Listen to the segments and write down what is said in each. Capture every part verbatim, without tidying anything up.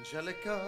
Angelica.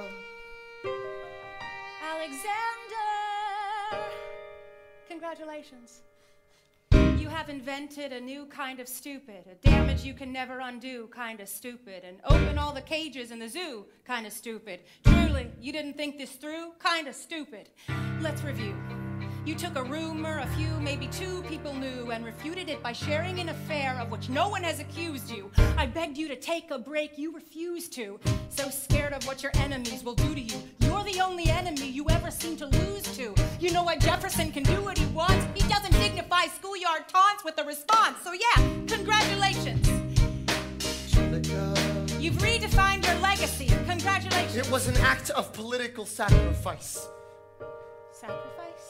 Alexander! Congratulations. You have invented a new kind of stupid, a damage you can never undo kind of stupid, and open all the cages in the zoo kind of stupid. Truly, you didn't think this through kind of stupid. Let's review. You took a rumor a few, maybe two people knew and refuted it by sharing an affair of which no one has accused you. I begged you to take a break, you refused to. So scared of what your enemies will do to you. You're the only enemy you ever seem to lose to. You know what, Jefferson can do what he wants. He doesn't dignify schoolyard taunts with a response. So yeah, congratulations. Angelica. You've redefined your legacy. Congratulations. It was an act of political sacrifice. Sacrifice?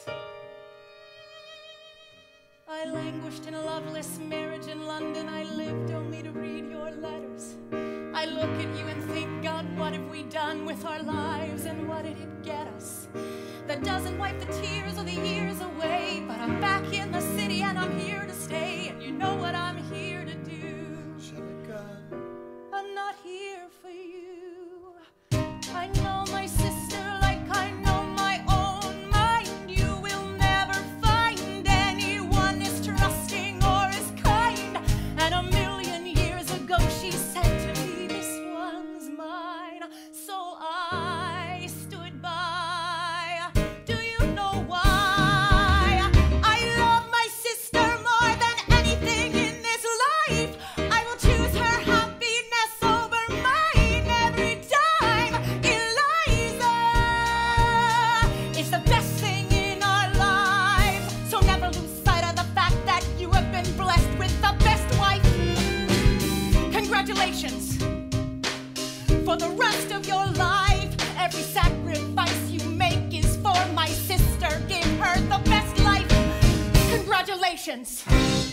I languished in a loveless marriage in London. I lived only to read your letters. I look at you and think, God, what have we done with our lives and what did it get us? That doesn't wipe the tears or the years away, but I'm back in the city and I'm here to stay, and you know what I'm here to do. Angelica. I'm not here for you. I know my sister like I know my own mind. You will never find anyone as trusting or as kind. And a million years ago she said to me, this one's mine. So I stood by. Do you know why? I love my sister more than anything in this life. I will choose her happiness over mine every time. Eliza is the best thing in our lives. So never lose sight of the fact that you have been blessed with the best wife. Congratulations. For the rest of your life, every sacrifice you make is for my sister. Give her the best life. Congratulations.